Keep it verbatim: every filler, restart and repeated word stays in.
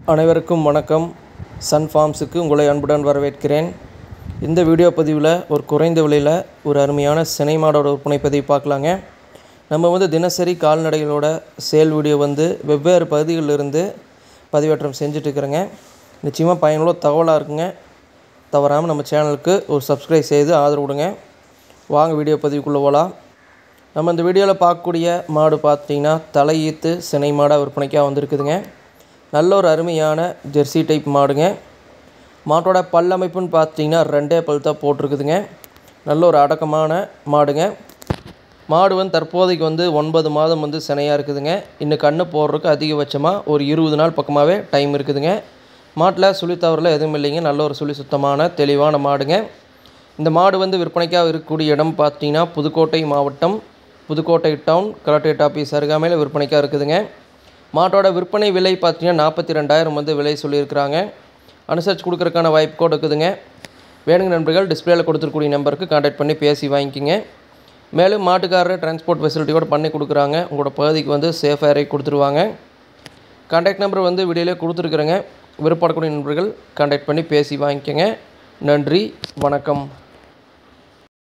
அனைவருக்கும் வணக்கம். சன் ஃபார்ம்ஸுக்கு உங்களை அன்புடன் வரவேற்கிறேன். இந்த வீடியோ பதிவில் ஒரு குறைந்த விலையில் ஒரு அருமையான சினை மாடோட விற்பனை பதிவு பார்க்கலாங்க. நம்ம வந்து தினசரி கால்நடைகளோட சேல் வீடியோ வந்து வெவ்வேறு பகுதிகளிலிருந்து பதிவேற்றம் செஞ்சுட்ருக்குறேங்க. நிச்சயமாக பயனுள்ள தகவலாக இருக்குங்க. தவறாமல் நம்ம சேனலுக்கு ஒரு சப்ஸ்கிரைப் செய்து ஆதரவு கொடுங்க. வாங்க வீடியோ பதிவுக்குள்ளே போகலாம். நம்ம இந்த வீடியோவில் பார்க்கக்கூடிய மாடு பார்த்திங்கன்னா தலையீத்து சினை மாடாக விற்பனைக்காக வந்திருக்குதுங்க. நல்ல ஒரு அருமையான ஜெர்சி டைப் மாடுங்க. மாட்டோட பல் அமைப்புன்னு பார்த்திங்கன்னா ரெண்டே பல் தான் போட்டிருக்குதுங்க. நல்ல ஒரு அடக்கமான மாடுங்க. மாடு வந்து தற்போதைக்கு வந்து ஒன்பது மாதம் வந்து சினையாக இருக்குதுங்க. இன்னும் கண்ணு போடுறதுக்கு அதிகபட்சமாக ஒரு இருபது நாள் பக்கமாகவே டைம் இருக்குதுங்க. மாட்டில் சுழி தவறில் எதுவும் இல்லைங்க. நல்ல ஒரு சுழி சுத்தமான தெளிவான மாடுங்க. இந்த மாடு வந்து விற்பனைக்காக இருக்கக்கூடிய இடம் பார்த்திங்கன்னா புதுக்கோட்டை மாவட்டம், புதுக்கோட்டை டவுன், கலெக்டரேட் ஆஃபீஸ் அருகாமையில் விற்பனைக்காக இருக்குதுங்க. மாட்டோட விற்பனை விலை பார்த்திங்கன்னா நாற்பத்தி ரெண்டாயிரம் வந்து விலை சொல்லியிருக்கிறாங்க. அனுசரித்து கொடுக்குறதுக்கான வாய்ப்பு கூட இருக்குதுங்க. வேணுங்க நண்பர்கள் டிஸ்பிளேயில் கொடுத்துருக்கூடிய நம்பருக்கு கான்டாக்ட் பண்ணி பேசி வாங்கிக்கிங்க. மேலும் மாட்டுக்காரர் டிரான்ஸ்போர்ட் ஃபெசிலிட்டி கூட பண்ணி கொடுக்குறாங்க. உங்களோட பகுதிக்கு வந்து சேஃபாக இறக்கி கொடுத்துருவாங்க. கான்டாக்ட் நம்பர் வந்து வீடியோவிலே கொடுத்துருக்குறேங்க. விருப்பப்படக்கூடிய நண்பர்கள் கான்டாக்ட் பண்ணி பேசி வாங்கிக்கோங்க. நன்றி, வணக்கம்.